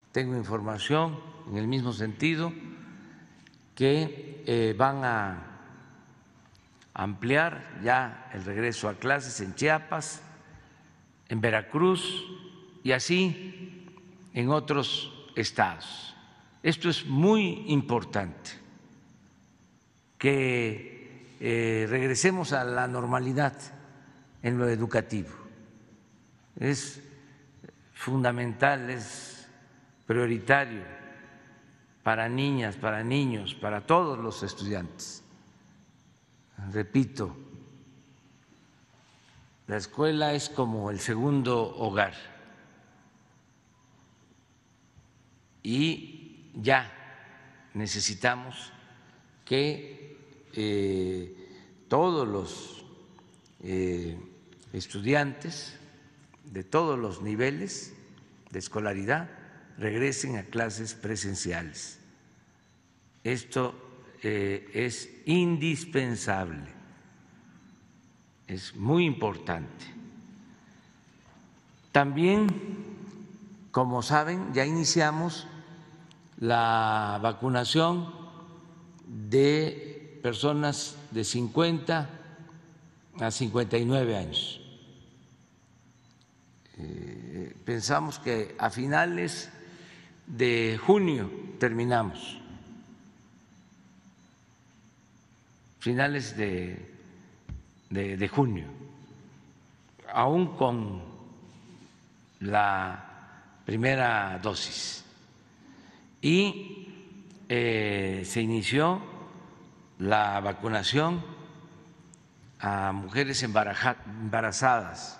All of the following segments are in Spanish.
tengo información en el mismo sentido, que van a ampliar ya el regreso a clases en Chiapas, en Veracruz y así en otros estados. Esto es muy importante, que regresemos a la normalidad en lo educativo. Es fundamental, es prioritario para niñas, para niños, para todos los estudiantes. Repito, la escuela es como el segundo hogar y ya necesitamos que todos los estudiantes de todos los niveles de escolaridad regresen a clases presenciales. Esto es indispensable, es muy importante. También, como saben, ya iniciamos la vacunación de personas de 50 a 59 años. Pensamos que a finales de junio terminamos, finales de junio, aún con la primera dosis. Y se inició la vacunación a mujeres embarazadas.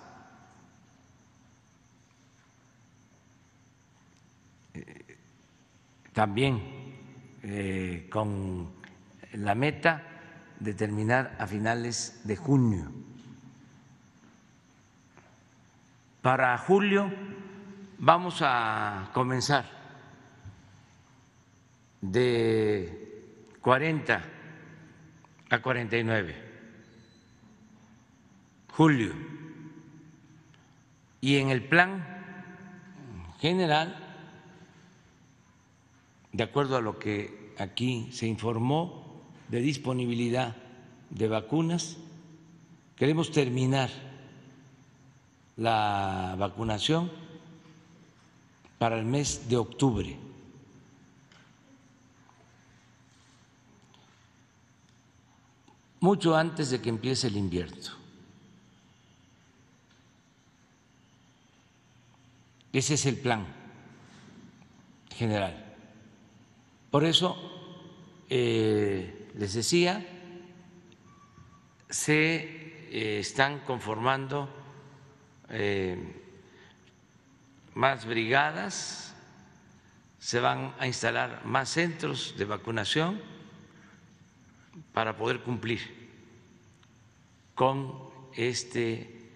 También con la meta de terminar a finales de junio. Para julio vamos a comenzar de 40 a 49, julio. Y en el plan general, de acuerdo a lo que aquí se informó de disponibilidad de vacunas, queremos terminar la vacunación para el mes de octubre. Mucho antes de que empiece el invierno. Ese es el plan general. Por eso, les decía, se están conformando más brigadas, se van a instalar más centros de vacunación para poder cumplir con este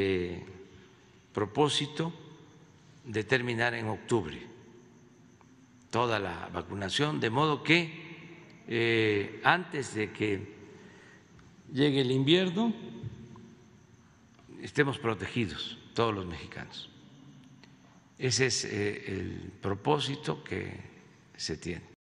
propósito de terminar en octubre toda la vacunación, de modo que antes de que llegue el invierno estemos protegidos todos los mexicanos. Ese es el propósito que se tiene.